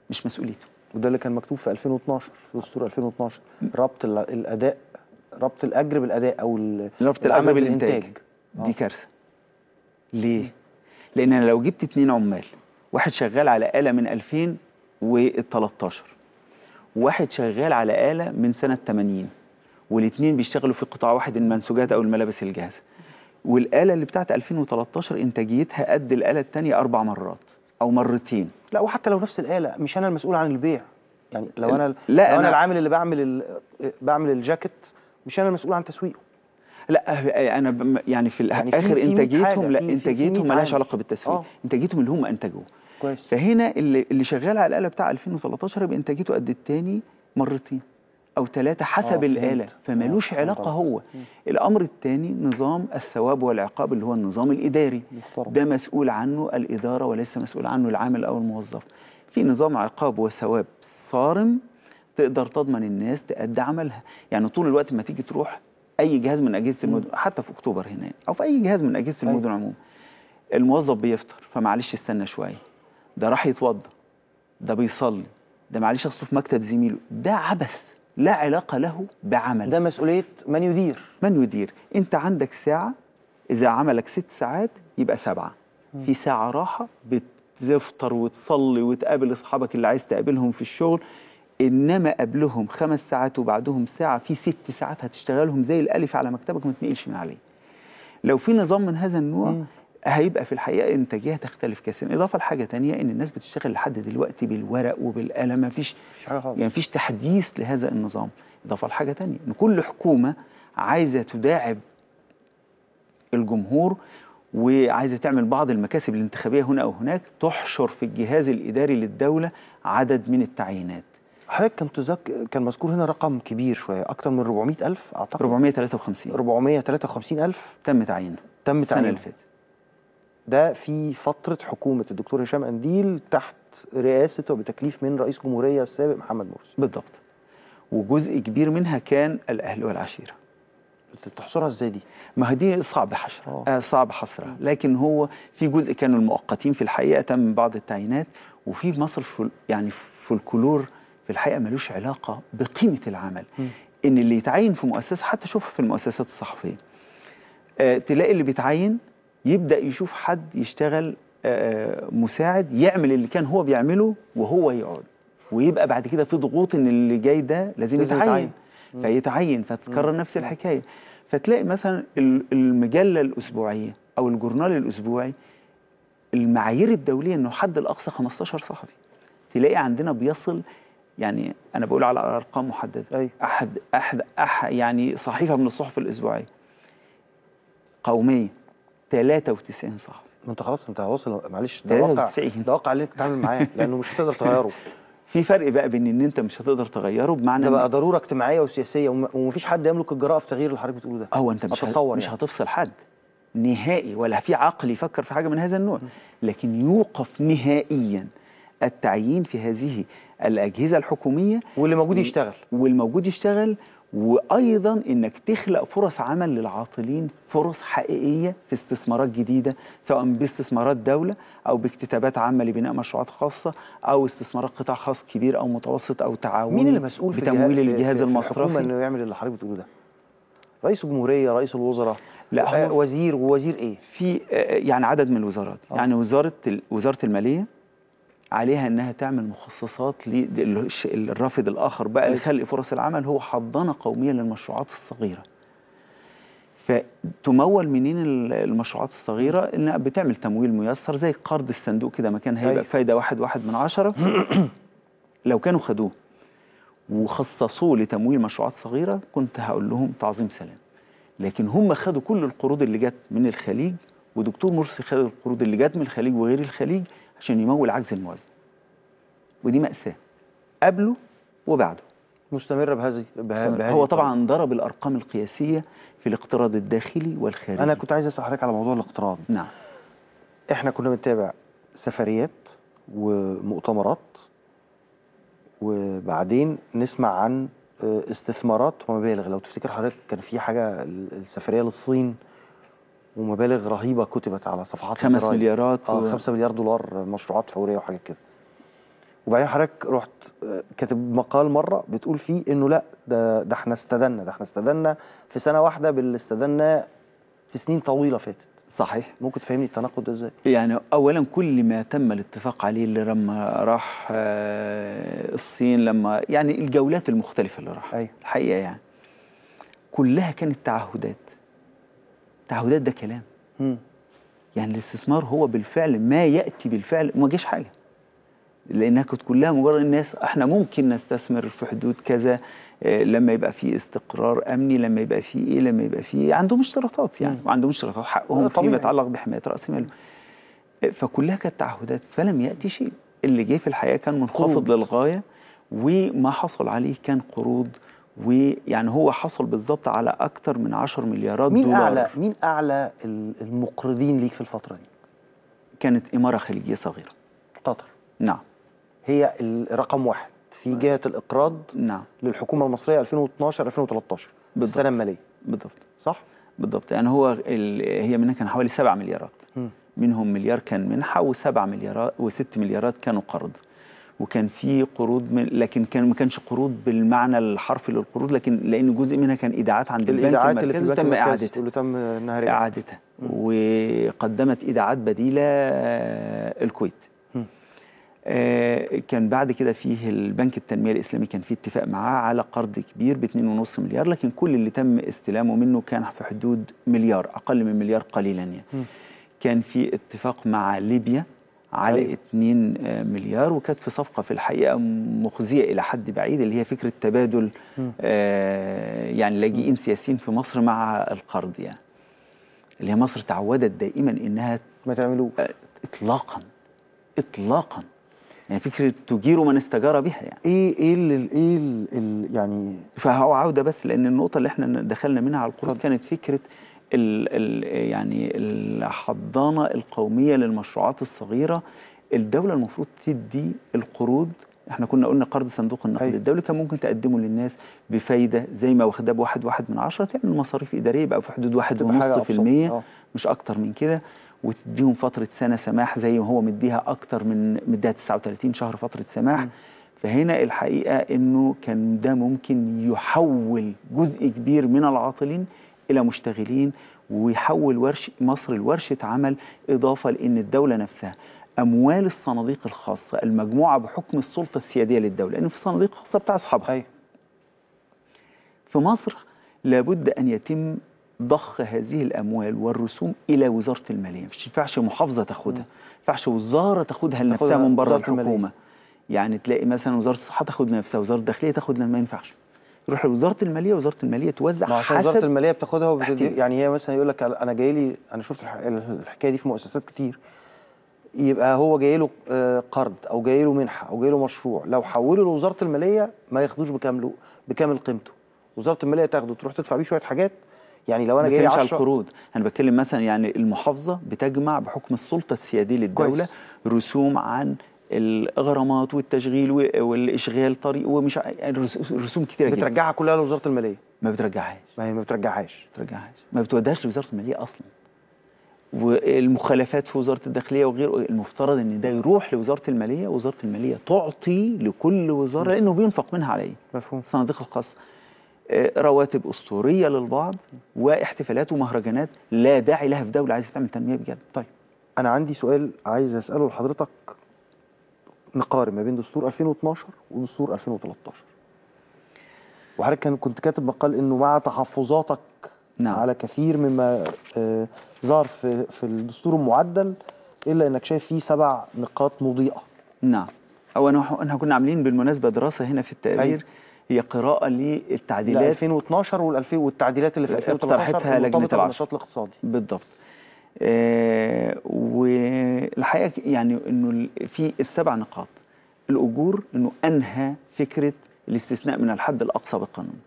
مش مسؤوليته. وده اللي كان مكتوب في ألفين واثناشر في دستور ألفين واثناشر، ربط ال- الاداء، ربط الاجر بالاداء او ال- ربط العمل الاجر بالانتاج. دي آه. كارثه. ليه؟ لان انا لو جبت اتنين عمال، واحد شغال على آلة من ألفين وتلتاشر وواحد شغال على آلة من سنة ثمانين، والاثنين بيشتغلوا في قطاع واحد، المنسوجات او الملابس الجاهزه، والآلة اللي بتاعت ألفين وتلتاشر انتاجيتها قد الآلة الثانيه اربع مرات او مرتين. لا، وحتى لو نفس الآلة مش انا المسؤول عن البيع. يعني لو انا لا لو انا أنا العامل اللي بعمل ال... بعمل الجاكيت، مش انا المسؤول عن تسويقه. لا انا بم- يعني في يعني في- الاخر في مية حاجة، انتاجيتهم، لا في- في- في انتاجيتهم مية مالهاش عامل. علاقه بالتسويق. آه. انتاجيتهم اللي هم انتجوه. كويس. فهنا اللي اللي شغال على الآلة بتاع ألفين وتلتاشر يبقى انتاجيته قد التاني مرتين او ثلاثه حسب آه، الآلة، فهمت. فمالوش آه، علاقه فهمت. هو. مم. الامر الثاني نظام الثواب والعقاب اللي هو النظام الاداري، محترم. ده مسؤول عنه الاداره وليس مسؤول عنه العامل او الموظف. في نظام عقاب وثواب صارم تقدر تضمن الناس تأدي عملها. يعني طول الوقت ما تيجي تروح اي جهاز من اجهزه المدن، حتى في اكتوبر هنا او في اي جهاز من اجهزه المدن عموما، الموظف بيفطر فمعلش استنى شويه، ده راح يتوضى، ده بيصلي، ده معلش اصله في مكتب زميله، ده عبث لا علاقه له بعمل. ده مسؤولية من يدير. من يدير. انت عندك ساعه، اذا عملك ست ساعات يبقى سبعه، في ساعه راحه بتفطر وتصلي وتقابل اصحابك اللي عايز تقابلهم في الشغل، انما قبلهم خمس ساعات وبعدهم ساعه، في ست ساعات هتشتغلهم زي الالف على مكتبك ما تنقلش من عليه. لو في نظام من هذا النوع مم. هيبقى في الحقيقه انتاجيه تختلف كثيرا. اضافه لحاجه تانية، ان الناس بتشتغل لحد دلوقتي بالورق وبالقلم، ما فيش مفيش حاجة خالص. يعني مفيش تحديث لهذا النظام. اضافه لحاجه تانية، ان كل حكومه عايزه تداعب الجمهور وعايزه تعمل بعض المكاسب الانتخابيه هنا او هناك، تحشر في الجهاز الاداري للدوله عدد من التعيينات. حضرتك كان تذك... كان مذكور هنا رقم كبير شوية، أكتر من أربعمائة ألف أعتقد. أربعمائة وثلاثة وخمسين أربعمائة وثلاثة وخمسين ألف تم تعيينه تم السنه اللي تعيينه. فاتت. ده في فترة حكومة الدكتور هشام قنديل تحت رئاسة وبتكليف من رئيس جمهورية السابق محمد مرسي. بالضبط. وجزء كبير منها كان الاهل والعشيره. تحصرها ازاي دي؟ ما هي دي صعب حشرها، آه. آه صعب حصرها، لكن هو في جزء كانوا المؤقتين في الحقيقه تم بعض التعيينات، وفي مصر فل يعني فولكلور في الحقيقه ملوش علاقه بقيمه العمل. م. ان اللي يتعين في مؤسسه، حتى شوف في المؤسسات الصحفيه، آه تلاقي اللي بيتعين يبدا يشوف حد يشتغل آه مساعد يعمل اللي كان هو بيعمله وهو يقعد، ويبقى بعد كده في ضغوط ان اللي جاي ده لازم لازم يتعين، يتعين. فيتعين فتتكرر مم. نفس الحكايه. فتلاقي مثلا المجله الاسبوعيه او الجورنال الاسبوعي، المعايير الدوليه انه حد الاقصى خمستاشر صحفي، تلاقي عندنا بيصل، يعني انا بقول على ارقام محدده، أيوة. احد احد أحد يعني صحيفه من الصحف الاسبوعيه قوميه ثلاثة وتسعين صحفي. ما انت خلاص انت واصل، معلش ده واقع، ثلاثة وتسعين. ده واقع اللي انت بتتعامل معاه، لانه مش هتقدر تغيره. في فرق بقى بين ان انت مش هتقدر تغيره، بمعنى ده بقى إن- ضروره اجتماعيه وسياسيه، وم- ومفيش حد يملك الجراءه في تغيير اللي حضرتك بتقوله ده. هو انت مش أتصور مش يعني. هتفصل حد نهائي، ولا في عقل يفكر في حاجه من هذا النوع، لكن يوقف نهائيا التعيين في هذه الاجهزه الحكوميه، واللي موجود يشتغل. والموجود يشتغل، وايضا انك تخلق فرص عمل للعاطلين، فرص حقيقيه في استثمارات جديده، سواء باستثمارات دوله او باكتتابات عامه لبناء مشروعات خاصه، او استثمارات قطاع خاص كبير او متوسط او تعاوني. مين اللي مسؤول في بتمويل الجهاز- الجهاز في- في المصرفي الحكومه انه يعمل اللي حضرتك بتقوله ده؟ رئيس الجمهوريه، رئيس الوزراء، لا، آه، هو وزير، ووزير ايه؟ في آه، يعني عدد من الوزارات. آه. يعني وزاره ال- وزاره الماليه عليها انها تعمل مخصصات للرافد الاخر بقى أيوة. لخلق فرص العمل، هو حضانه قوميه للمشروعات الصغيره. فتمول منين ال- المشروعات الصغيره؟ انها بتعمل تمويل ميسر زي قرض الصندوق كده، مكان هيبقى أيوة. فايده واحد واحد من عشرة. لو كانوا خدوه وخصصوه لتمويل مشروعات صغيره كنت هقول لهم تعظيم سلام. لكن هم خدوا كل القروض اللي جت من الخليج، ودكتور مرسي خد القروض اللي جت من الخليج وغير الخليج عشان يمول عجز الموازنه. ودي مأساة قبله وبعده. مستمره بهذه بهذه هو الطريقة. طبعا ضرب الارقام القياسيه في الاقتراض الداخلي والخارجي. انا كنت عايز اسال حضرتك على موضوع الاقتراض. نعم. احنا كنا بنتابع سفريات ومؤتمرات، وبعدين نسمع عن آه، استثمارات ومبالغ. لو تفتكر حضرتك كان في حاجه السفريه للصين ومبالغ رهيبه كتبت على صفحات خمس الجرايد. مليارات اه و... خمسة مليار دولار مشروعات فوريه وحاجات كده. وبعدين حضرتك رحت كاتب مقال مره بتقول فيه انه لا ده ده احنا استدنا ده احنا استدنا في سنه واحده باللي استدنا في سنين طويله فاتت. صحيح. ممكن تفهمني التناقض ده ازاي؟ يعني اولا كل ما تم الاتفاق عليه اللي لما راح الصين، لما يعني الجولات المختلفه اللي راح أيوة. الحقيقه يعني كلها كانت تعهدات. تعهدات ده كلام. م. يعني الاستثمار هو بالفعل ما ياتي بالفعل وما جاش حاجه، لانها كانت كلها مجرد الناس احنا ممكن نستثمر في حدود كذا لما يبقى في استقرار امني، لما يبقى في ايه، لما يبقى في عندهم اشتراطات يعني، وعندهم اشتراطات حقهم فيما يتعلق بحمايه راس مالهم. فكلها كانت تعهدات، فلم ياتي شيء. اللي جه في الحقيقه كان منخفض للغايه، وما حصل عليه كان قروض، ويعني هو حصل بالظبط على اكثر من عشرة مليارات مين دولار. اعلى مين اعلى المقرضين ليك في الفتره دي؟ كانت اماره خليجيه صغيره، قطر. نعم، هي الرقم واحد في جهه الاقراض نعم للحكومه المصريه ألفين واثناشر ألفين وثلاثطاشر بالضبط. السنه الماليه. بالضبط، صح؟ بالضبط. يعني هو هي منها كان حوالي سبعة مليارات، م. منهم مليار كان منحه، وسبعة مليارات وست مليارات كانوا قرض. وكان في قروض من، لكن كان ما كانش قروض بالمعنى الحرفي للقروض، لكن لان جزء منها كان ايداعات عند البنك المركزي وتم اعادتها اللي تم انها اعادتها وقدمت ايداعات بديله الكويت. م. آه كان بعد كده فيه البنك التنميه الاسلامي كان فيه اتفاق معاه على قرض كبير ب اتنين ونص مليار، لكن كل اللي تم استلامه منه كان في حدود مليار، اقل من مليار قليلا يعني. م. كان في اتفاق مع ليبيا على أيوة. اتنين مليار، وكانت في صفقه في الحقيقه مخزيه الى حد بعيد، اللي هي فكره تبادل آه يعني لاجئين سياسيين في مصر مع القرض، يعني اللي هي مصر تعودت دائما انها ما تعملوش آه اطلاقا اطلاقا، يعني فكره تجير من استجار بها. يعني ايه ايه ال ايه ال يعني فهو عوده بس، لان النقطه اللي احنا دخلنا منها على القروض كانت فكره ال ال يعني الحضانه القوميه للمشروعات الصغيره. الدوله المفروض تدي القروض، احنا كنا قلنا قرض صندوق النقد أي. الدولي كان ممكن تقدمه للناس بفايده زي ما واخداه بواحد واحد من عشرة، تعمل مصاريف اداريه يبقى في حدود واحد ونص في المية، مش اكتر من كده، وتديهم فتره سنه سماح زي ما هو مديها اكتر من مديها تسعة وتلاتين شهر فتره سماح. م. فهنا الحقيقه انه كان ده ممكن يحول جزء كبير من العاطلين الى مشتغلين، ويحول ورش مصر لورشه عمل، اضافه لان الدوله نفسها اموال الصناديق الخاصه المجموعه بحكم السلطه السياديه للدوله، لان في صناديق خاصه بتاع اصحابها. أي. في مصر لابد ان يتم ضخ هذه الاموال والرسوم الى وزاره الماليه، مش ينفعش محافظه تاخدها، ما ينفعش وزاره تاخدها لنفسها من بره الحكومه. المالية. يعني تلاقي مثلا وزاره الصحه تاخد لنفسها، وزاره الداخليه تاخد، ما ينفعش. يروح لوزاره الماليه، وزاره الماليه توزع حسب وزاره الماليه بتاخدها وبتدي. يعني هي مثلا يقول لك انا جاي لي، انا شفت الحكايه دي في مؤسسات كتير، يبقى هو جاي له قرض او جاي له منحه او جاي له مشروع، لو حوله لوزاره الماليه ما ياخدوش بكامله بكامل قيمته، وزاره الماليه تاخده تروح تدفع بيه شويه حاجات. يعني لو انا جاي لي عشرة على القروض، انا بتكلم مثلا يعني المحافظه بتجمع بحكم السلطه السياديه للدوله كويس. رسوم عن الغرامات والتشغيل والاشغال طريق ومش رسوم كتيره جدا، بترجعها كلها لوزاره الماليه. ما بترجعهاش، ما هي ما بترجعهاش ما بترجعهاش ما بتوديهاش لوزاره الماليه اصلا. والمخالفات في وزاره الداخليه وغيره، المفترض ان ده يروح لوزاره الماليه، وزاره الماليه تعطي لكل وزاره، لانه بينفق منها عليه. مفهوم. الصناديق الخاصه رواتب اسطوريه للبعض، واحتفالات ومهرجانات لا داعي لها في دوله عايزه تعمل تنميه بجد. طيب انا عندي سؤال عايز اساله لحضرتك، نقارن ما بين دستور ألفين واثناشر ودستور ألفين وثلاثطاشر. وحضرتك كان كنت كاتب مقال انه مع تحفظاتك نعم. على كثير مما آه ظهر في في الدستور المعدل، الا انك شايف فيه سبع نقاط مضيئه. نعم. او انا احنا كنا عاملين بالمناسبه دراسه هنا في التقرير. أيوة. هي قراءه للتعديلات ألفين واثناشر والتعديلات اللي في ألفين وثلاثطاشر اقترحتها لجنه النشاط الاقتصادي. بالضبط. آه والحقيقه يعني انه في السبع نقاط. الاجور، انه انهى فكره الاستثناء من الحد الاقصى بالقانون.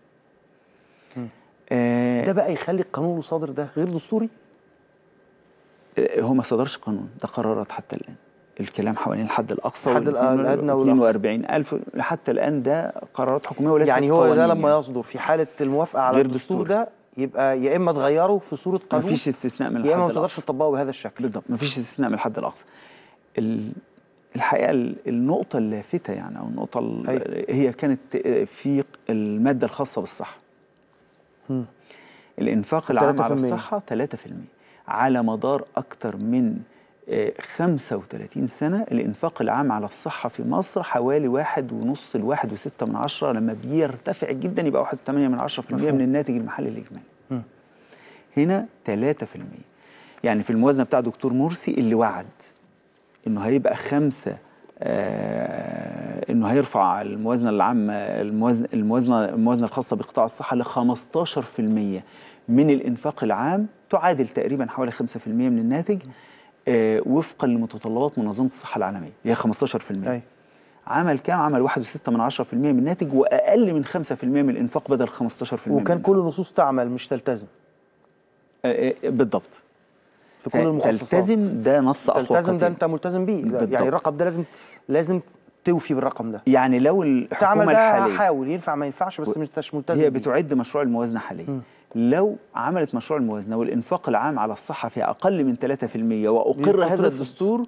آه ده بقى يخلي القانون اللي صادر ده غير دستوري؟ آه هو ما صدرش قانون، ده قرارات حتى الان. الكلام حوالين الحد الاقصى الحد الادنى اثنين وأربعين ألف حتى الان ده قرارات حكوميه وليست يعني هو ده لما يعني. يصدر في حاله الموافقه على الدستور ده يبقى يا اما تغيره في صوره قانون، مفيش استثناء من الحد الاقصى، يا اما ما تقدرش تطبقه بهذا الشكل. بالضبط، مفيش استثناء من الحد الاقصى. الحقيقه النقطه اللافته يعني او النقطه هي كانت في الماده الخاصه بالصحه. مم. الانفاق العام على الصحه ثلاثة في المية على مدار اكثر من خمسة وثلاثين سنة. الإنفاق العام على الصحة في مصر حوالي واحد ونص لواحد وستة من عشرة، لما بيرتفع جدا يبقى واحد وثمانية من عشرة في المية من الناتج المحلي الإجمالي. م. هنا ثلاثة في المية. يعني في الموازنة بتاع دكتور مرسي اللي وعد إنه هيبقى خمسة آه إنه هيرفع الموازنة العامة الموازنة الموازنة الموازنة الخاصة بقطاع الصحة ل خمستاشر في المية من الإنفاق العام، تعادل تقريبا حوالي خمسة في المية من الناتج. آه وفقا لمتطلبات منظمه الصحه العالميه اللي هي خمستاشر في المية. أي. عمل كام؟ عمل واحد فاصلة ستة من عشرة في المية من الناتج، واقل من خمسة في المية من الانفاق بدل خمستاشر في المية. وكان كل النصوص تعمل مش تلتزم. آه آه بالضبط. في كل المخصصات. تلتزم ده نص اخوه. تلتزم ده انت ملتزم بيه، يعني الرقم ده لازم لازم توفي بالرقم ده. يعني لو الحكومه الحاليه هحاول ينفع ما ينفعش بس مش ملتزم هي بتعد مشروع الموازنه حاليا. م. لو عملت مشروع الموازنه والانفاق العام على الصحه في اقل من ثلاثة في المية واقر هذا الدستور،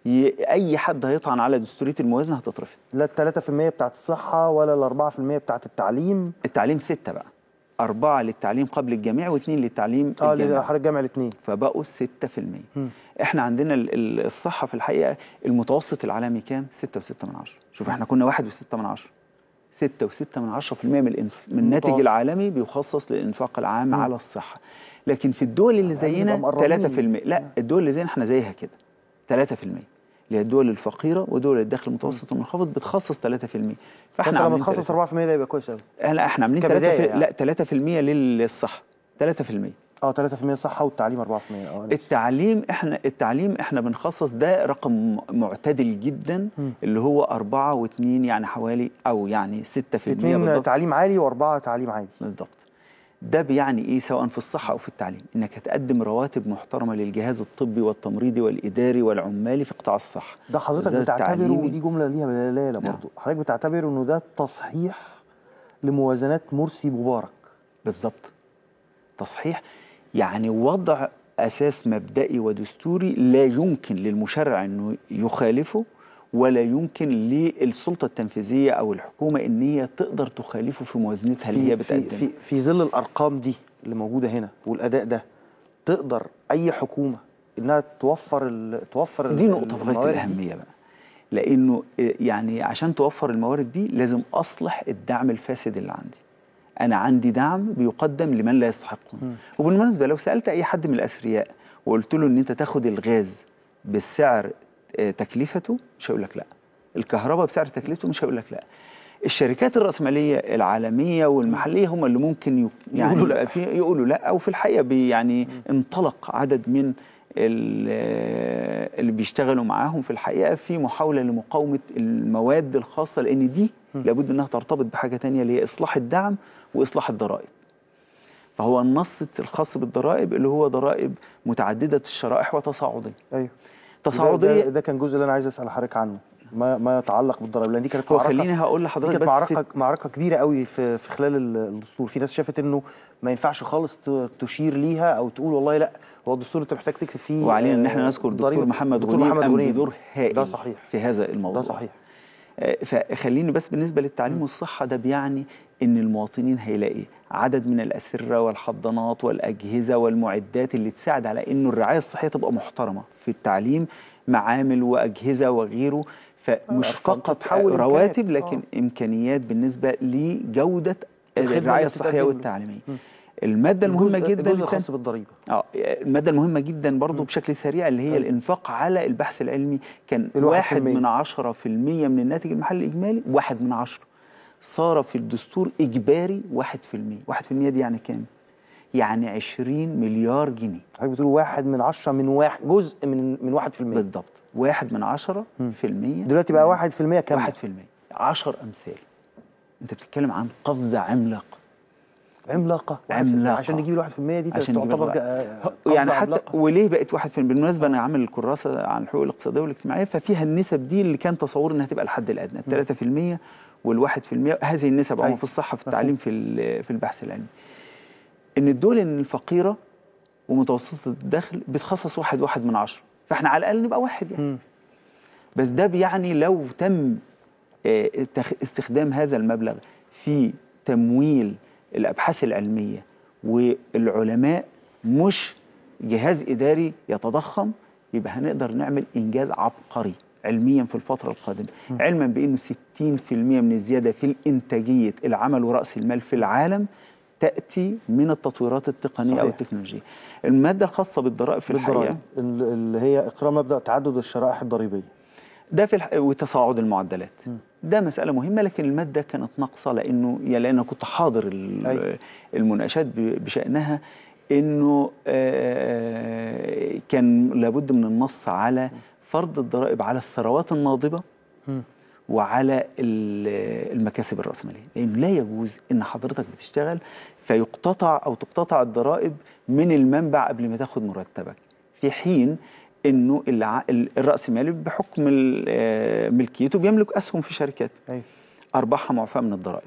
اي حد هيطعن على دستوريه الموازنه هتترفض. لا ال ثلاثة في المية بتاعت الصحه ولا ال أربعة في المية بتاعت التعليم. التعليم ستة بقى، أربعة للتعليم قبل الجامعي واثنين للتعليم اه لحضرتك الجامعي الاثنين، فبقوا ستة في المية. احنا عندنا الصحه في الحقيقه المتوسط العالمي كام؟ ستة وستة من عشرة. شوف احنا كنا واحد وستة من عشرة. ستة وستة من عشرة في المية من الانف... من الناتج العالمي بيخصص للإنفاق العام م. على الصحة. لكن في الدول اللي زينا ثلاثة في المية. لا الدول اللي زينا احنا زيها كده ثلاثة في المية، اللي هي الدول الفقيرة ودول الدخل المتوسط والمنخفض بتخصص ثلاثة في المية. فاحنا لما نخصص أربعة في المية ده يبقى كويس قوي. لا احنا عاملين ثلاثة في... يعني. لا ثلاثة في المية للصحة، ثلاثة في المية. اه ثلاثة في المية صحة والتعليم أربعة في المية. اه التعليم احنا التعليم احنا بنخصص ده رقم معتدل جدا م. اللي هو أربعة واثنين يعني حوالي او يعني ستة في المية بالضبط. اثنين تعليم عالي وأربعة تعليم عادي. بالضبط. ده بيعني ايه سواء في الصحة او في التعليم؟ انك هتقدم رواتب محترمة للجهاز الطبي والتمريضي والاداري والعمالي في قطاع الصحة. ده حضرتك بتعتبره، ودي جملة ليها بلالة برضه، نعم. حضرتك بتعتبره انه ده تصحيح لموازنات مرسي مبارك. بالضبط. تصحيح يعني وضع أساس مبدئي ودستوري لا يمكن للمشرع أنه يخالفه، ولا يمكن للسلطة التنفيذية أو الحكومة أن هي تقدر تخالفه في موازنتها اللي هي بتقدمها. في, في, في ظل الأرقام دي اللي موجودة هنا والأداء ده، تقدر أي حكومة أنها توفر توفر دي نقطة في غاية الأهمية بقى، لأنه يعني عشان توفر الموارد دي لازم أصلح الدعم الفاسد اللي عندي. أنا عندي دعم بيقدم لمن لا يستحقه. وبالمناسبة لو سألت أي حد من الأثرياء وقلت له إن أنت تاخد الغاز بالسعر تكلفته مش هيقول لك لا، الكهرباء بسعر تكلفته مش هيقول لك لا. الشركات الرأسمالية العالمية والمحلية هم اللي ممكن يعني يقولوا لا, في يقولوا لا أو في الحقيقة يعني انطلق عدد من اللي بيشتغلوا معاهم في الحقيقة في محاولة لمقاومة المواد الخاصة، لأن دي لابد أنها ترتبط بحاجة تانية اللي هي إصلاح الدعم وإصلاح الضرائب. فهو النص الخاص بالضرائب اللي هو ضرائب متعددة الشرائح وتصاعدية. أيوه. تصاعدية. ده, ده كان جزء اللي أنا عايز أسأل حضرتك عنه، ما ما يتعلق بالضرائب، لأن دي كانت معركة. خليني هقول لحضرتك بس معركة معركة كبيرة قوي في في خلال الدستور. في ناس شافت إنه ما ينفعش خالص تشير ليها أو تقول والله لا هو الدستور أنت محتاج تكتب فيه. وعلينا إن إحنا نذكر الدكتور محمد غنيم قام بدور هائل ده صحيح في هذا الموضوع. ده صحيح. فخليني بس بالنسبة للتعليم والصحة، ده بيعني إن المواطنين هيلاقي عدد من الأسرة والحضانات والأجهزة والمعدات اللي تساعد على إنه الرعاية الصحية تبقى محترمة في التعليم، معامل وأجهزة وغيره. فمش فقط رواتب لكن آه. إمكانيات بالنسبة لجودة الرعاية الصحية والتعليمية. م. المادة المهمة جدا الجزء الخاص بالضريبة. اه المادة المهمة جدا برضو م. بشكل سريع اللي هي م. الإنفاق على البحث العلمي، كان واحد من عشرة في المية من الناتج المحلي الإجمالي، واحد من عشرة صار في الدستور إجباري واحد في المية. واحد في المية دي يعني كام؟ يعني عشرين مليار جنيه. حضرتك بتقول واحد من عشرة من واحد، جزء من من واحد في المية. بالضبط، واحد من عشرة في المية. دلوقتي بقى واحد في المية كام؟ واحد في المية، عشر أمثال. أنت بتتكلم عن قفزة عملاقة. عملاقة عملاقة عشان نجيب الواحد في المية دي تعتبر يعني حتى عملاقة. وليه بقت واحد في المية؟ بالمناسبة أنا عامل الكراسة عن الحقوق الاقتصادية والاجتماعية، ففيها النسب دي اللي كان تصور إنها تبقى الحد الأدنى، الثلاثة في المية والواحد في المية. هذه النسب عموما في الصحة، في التعليم، في في البحث العلمي. إن الدول الفقيرة ومتوسطة الدخل بتخصص واحد واحد من عشرة، فإحنا على الأقل نبقى واحد يعني. م. بس ده بيعني لو تم آه، اتخ- استخدام هذا المبلغ في تمويل الابحاث العلميه والعلماء، مش جهاز اداري يتضخم، يبقى هنقدر نعمل انجاز عبقري علميا في الفتره القادمه. علما بانه ستين في المئة من الزياده في الانتاجيه العمل وراس المال في العالم تاتي من التطويرات التقنيه صحيح. او التكنولوجيه. الماده الخاصه بالضرائب في الحقيقه بالضرائب ال- اللي هي اقرار مبدا تعدد الشرائح الضريبيه. ده في الح... وتصاعد المعدلات، م. ده مسألة مهمة، لكن المادة كانت ناقصة لأنه يا لأن كنت حاضر ال- أيوة. المناقشات ب- بشأنها، إنه آه، كان لابد من النص على فرض الضرائب على الثروات الناضبة م. وعلى ال- المكاسب الرأسمالية، لأنه لا يجوز إن حضرتك بتشتغل فيقتطع أو تقتطع الضرائب من المنبع قبل ما تاخد مرتبك، في حين انه الع- ال- الرأسمالي بحكم ال- آه، ملكيته بيملك اسهم في شركات أيوة. ارباحها معفاه من الضرائب.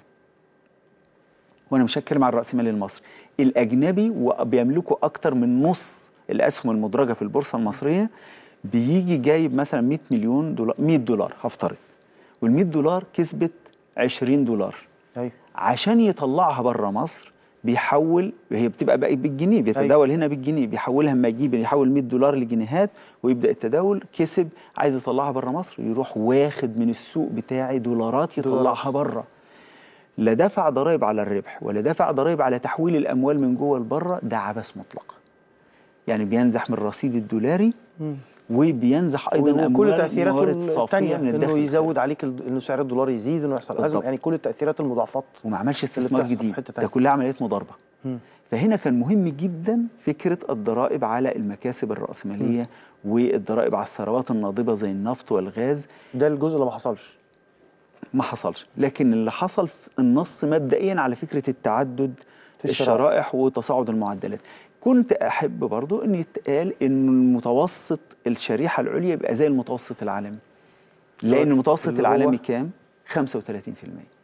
وانا مش هتكلم عن الرأسمالي المصري، الاجنبي وبيملكوا اكتر من نص الاسهم المدرجه في البورصه المصريه، بيجي جايب مثلا مئة مليون دولار، مئة دولار هفترض، وال مئة دولار كسبت عشرين دولار، أيوة. عشان يطلعها بره مصر بيحول، هي بتبقى بقى بالجنيه، بيتداول هنا بالجنيه، بيحولها اما يجيب يحول مئة دولار لجنيهات ويبدا التداول، كسب عايز يطلعها بره مصر، يروح واخد من السوق بتاعي دولارات يطلعها بره. لا دفع ضرائب على الربح ولا دفع ضرائب على تحويل الاموال من جوه لبره، ده عبث مطلق. يعني بينزح من الرصيد الدولاري م. وبينزح ايضا وكل اموال تاثيراته موارد صافيه الثانيه من الداخل انه يزود الخارجي. عليك ال- انه سعر الدولار يزيد، انه يحصل ازمه، بالضبط. يعني كل التاثيرات المضاعفات. وما عملش اللي استثمار بتحصل في جديد، حتة ده تانية. كلها عمليات مضاربه. م. فهنا كان مهم جدا فكرة الضرائب على المكاسب الرأسمالية والضرائب على الثروات الناضبة زي النفط والغاز. ده الجزء اللي ما حصلش. ما حصلش، لكن اللي حصل في النص مبدئيا على فكرة التعدد في الشرائح. الشرائح وتصاعد المعدلات. كنت أحب برضو أن يتقال أن المتوسط الشريحة العليا يبقى زي المتوسط العالمي، لأن المتوسط اللي هو العالمي كام؟ خمسة وثلاثين في المئة.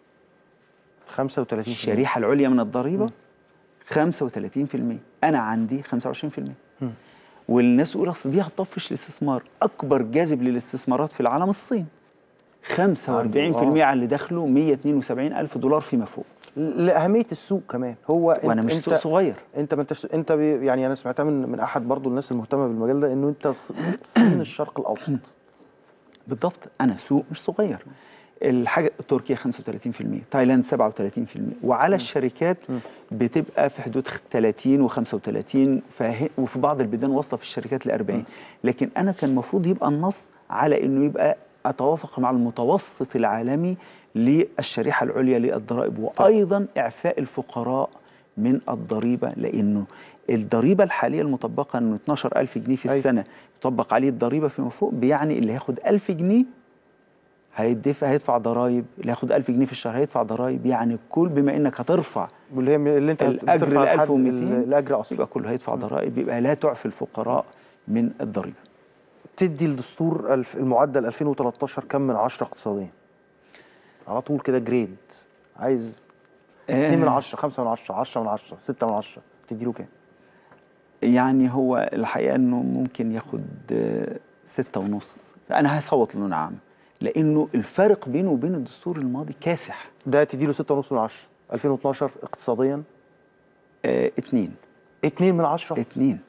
خمسة وثلاثين في المئة. الشريحة العليا من الضريبة خمسة وثلاثين في المئة، أنا عندي خمسة وعشرين في المئة. م. والناس تقول اصل دي هتطفش الاستثمار. اكبر جاذب للاستثمارات في العالم الصين، خمسة وأربعين في المئة على اللي دخله مئة واثنين وسبعين ألف دولار فيما فوق. لاهميه السوق كمان. هو انت وانا مش انت سوق صغير. انت ما انتش انت بي يعني انا سمعتها من من احد برضو الناس المهتمه بالمجال ده، انه انت ص- صين الشرق الاوسط. بالضبط، انا سوق مش صغير. الحاجه تركيا خمسة وثلاثين في المئة، تايلاند سبعة وثلاثين في المئة، وعلى الشركات بتبقى في حدود ثلاثين وخمسة وثلاثين، فه- وفي بعض البلدان واصله في الشركات ل أربعين. لكن انا كان المفروض يبقى النص على انه يبقى اتوافق مع المتوسط العالمي للشريحه العليا للضرائب، وايضا اعفاء الفقراء من الضريبه، لانه الضريبه الحاليه المطبقه انه اثناشر ألف جنيه في أي. السنه يطبق عليه الضريبه فيما فوق، بيعني اللي هياخد ألف جنيه هيدفع هيدفع ضرائب، اللي هياخد ألف جنيه في الشهر هيدفع ضرائب، يعني كل بما انك هترفع واللي هي اللي انت الأجر بترفع ل لحد ألف ومئتين ال- الاجر اصلا يبقى كله هيدفع ضرائب، يبقى لا تعفي الفقراء من الضريبه. تدي الدستور الف- المعدل ألفين وثلاثة عشر كم من عشرة اقتصاديا؟ على طول كده جريد، عايز اثنين من عشرة، خمسة من عشرة، عشرة من عشرة، ستة من عشرة، تدي له كام؟ يعني هو الحقيقه انه ممكن ياخد آه، ستة ونص. انا هصوت له نعم، لانه الفرق بينه وبين الدستور الماضي كاسح. ده تدي له ستة ونص من عشرة. ألفين واثناشر اقتصاديا آه، اتنين اتنين من عشرة. اتنين،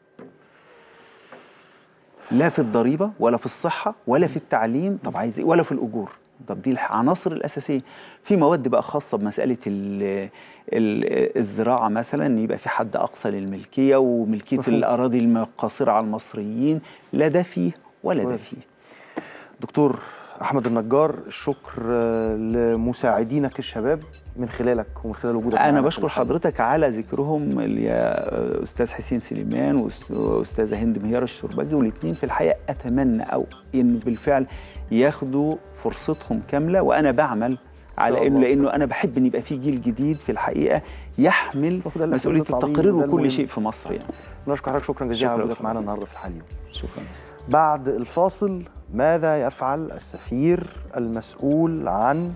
لا في الضريبه ولا في الصحه ولا في التعليم، طب عايز ايه، ولا في الاجور. طب دي العناصر الاساسيه. في مواد بقى خاصه بمساله ال ال الزراعه مثلا، ان يبقى في حد اقصى للملكيه وملكيه مفهوم. الاراضي القاصره على المصريين، لا ده فيه ولا ده فيه. دكتور احمد النجار، الشكر آه، لمساعدينك الشباب من خلالك ومن خلال وجودك معانا انا في بشكر الحلقة. حضرتك على ذكرهم، اللي يا استاذ حسين سليمان واستاذه هند مهيار الشربجي، والاثنين في الحقيقه اتمنى او ان بالفعل ياخدوا فرصتهم كامله، وانا بعمل على انه، لانه انا بحب ان يبقى في جيل جديد في الحقيقه يحمل مسؤوليه التقرير وكل شيء في مصر. يعني نشكر حضرتك شكرا جزيلا على وجودك معانا النهارده في الحلقه اليوم. شكرا. بعد الفاصل، ماذا يفعل السفير المسؤول عن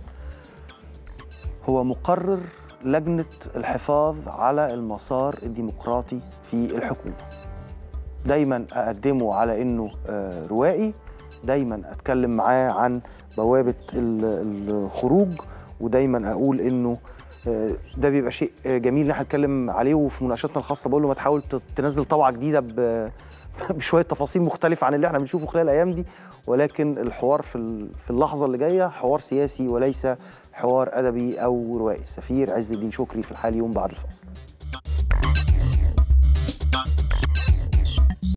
هو مقرر لجنة الحفاظ على المسار الديمقراطي في الحكومة؟ دايما أقدمه على أنه آه، روائي، دايما اتكلم معاه عن بوابه الخروج، ودايما اقول انه ده بيبقى شيء جميل ان احنا نتكلم عليه. وفي مناقشاتنا الخاصه بقول له ما تحاول تنزل طبعه جديده بشويه تفاصيل مختلفه عن اللي احنا بنشوفه خلال الايام دي، ولكن الحوار في في اللحظه اللي جايه حوار سياسي وليس حوار ادبي او روائي. سفير عز الدين شكري في الحال يوم بعد الفاصل.